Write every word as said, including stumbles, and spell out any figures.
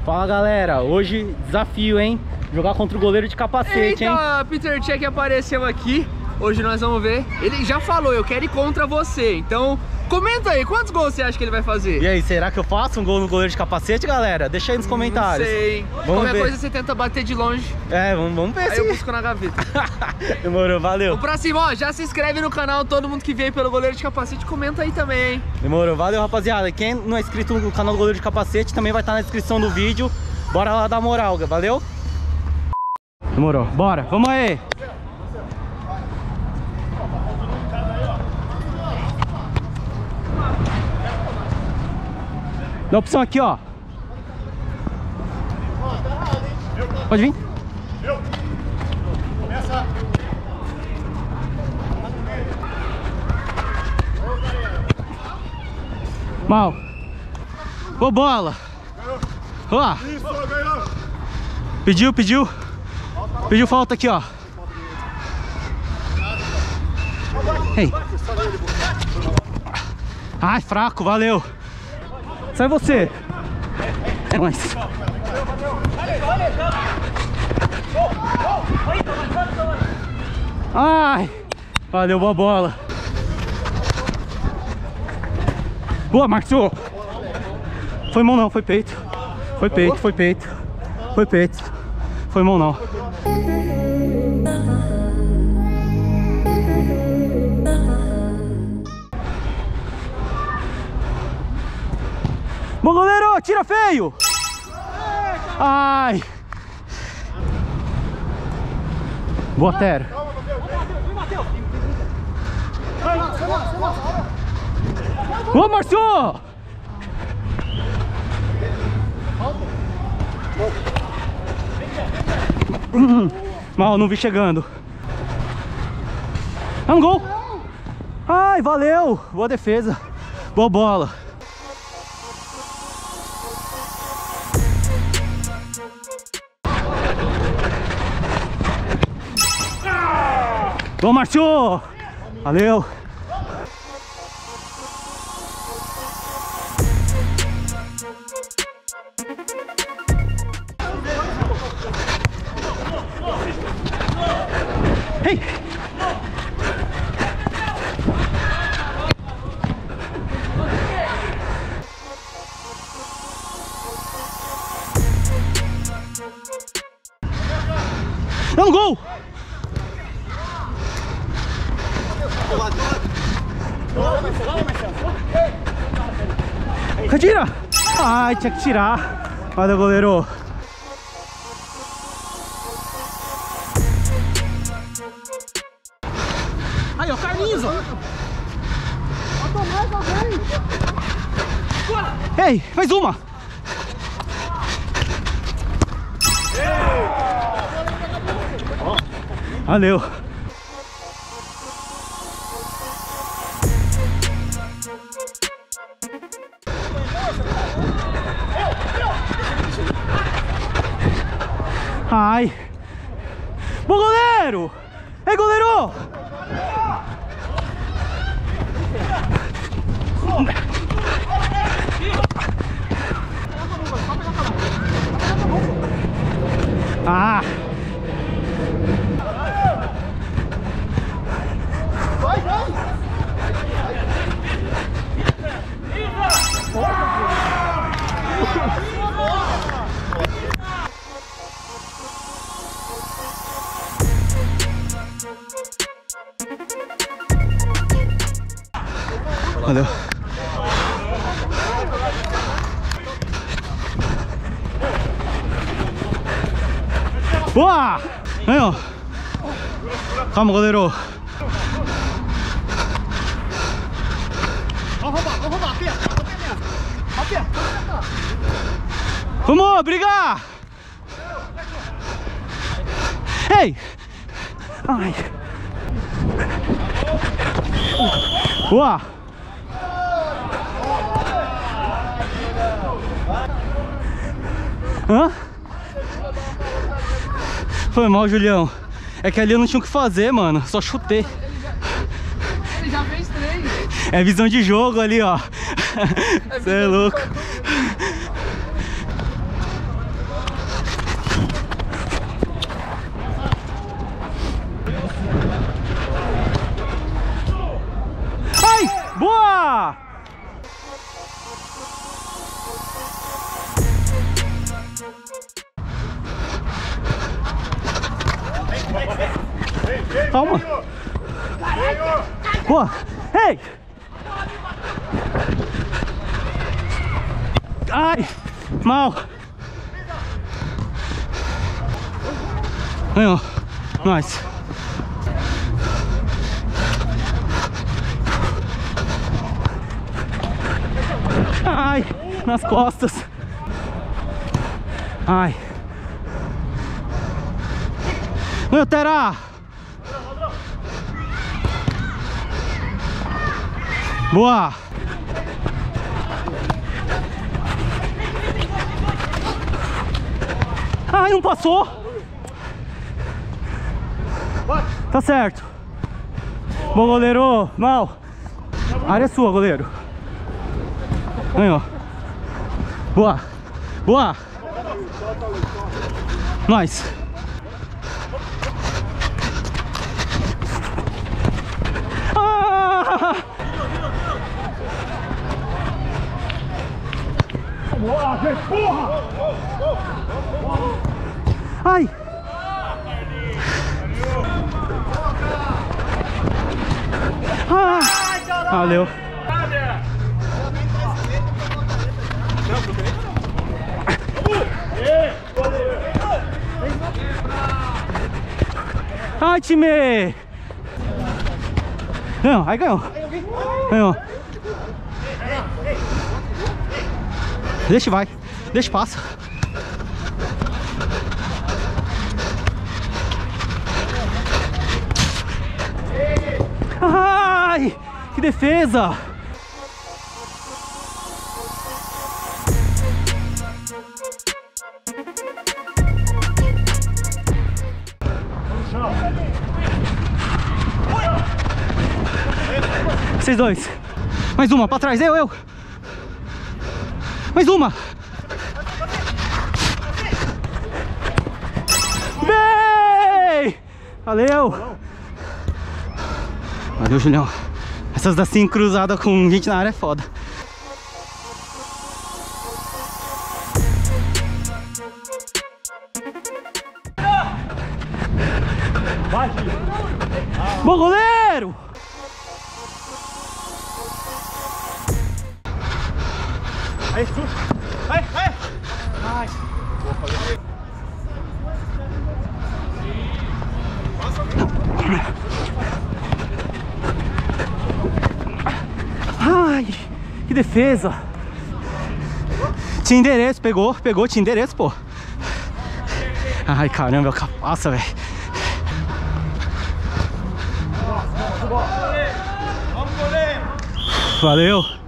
Fala galera, hoje desafio, hein? Jogar contra o goleiro de capacete, Eita, hein? Peter Cech apareceu aqui. Hoje nós vamos ver. Ele já falou, eu quero ir contra você. Então, comenta aí, quantos gols você acha que ele vai fazer? E aí, será que eu faço um gol no goleiro de capacete, galera? Deixa aí nos comentários. Não sei. Vamos Qualquer ver. coisa você tenta bater de longe. É, vamos, vamos ver Aí se... eu busco na gaveta. Demorou, valeu. Vamos pra cima, ó, já se inscreve no canal. Todo mundo que veio pelo goleiro de capacete, comenta aí também, hein? Demorou, valeu rapaziada. Quem não é inscrito no canal do goleiro de capacete também vai estar na descrição do vídeo. Bora lá dar moral, valeu? Demorou, bora, vamos aí. Dá opção aqui, ó. Pode vir. Mal. Ô, bola. Ó. Pediu, pediu. Pediu falta aqui, ó. Ei. Ai, fraco, valeu. Sai você. É nóis. Ai. Valeu, boa bola. Boa, Marcio. Foi mão não, foi peito. Foi peito, foi peito. Foi peito. Foi mão não. Bom goleiro, tira feio! Ai! Boa, Tero. Ô, Marcio! Hum, mal, não vi chegando. É um gol! Ai, valeu! Boa defesa. Boa bola. Bom, Marcio! Valeu! Ei! É um gol! Tira! Ai, tinha que tirar. Olha, goleiro. Aí, ó, Carlinhos, ó. Ei, mais uma. Valeu. Ai. Bom goleiro. Ei, goleiro. Ah. Vai, vai. Valeu. Boa! Ganhou. Calma, goleiro. Vamos roubar, vamos roubar, aqui, aqui, aqui. Vamos brigar! Ei! Ai! Boa! Hã? Foi mal, Julião. É que ali eu não tinha o que fazer, mano. Só chutei. Ele já fez três. É visão de jogo ali, ó. Você é louco. calma. Boa. Ei! Ai! Mal! Ganhou. Nice. Ai! Nas costas. Ai. Ganhou, Tera! Boa! Ai, não passou! Tá certo. Bom, goleiro. Mal. A área é sua, goleiro. Ganhou. Boa. Boa. Nice. Ah! Ai! Ah! Valeu! Ai, time! Ganhou, aí ganhou! Ganhou! Deixa, vai! Deixa, passa! Ai! Que defesa! Vocês dois. Mais uma, pra trás, eu, eu. Mais uma. Bem! Valeu! Valeu, Julião. Essas assim cruzadas com gente na área é foda. Bom goleiro! Aí, vai, vai! Ai! Ai, que defesa! Tinha endereço, pegou, pegou, tinha endereço, pô. Ai, caramba, é o capaça, velho. Valeu!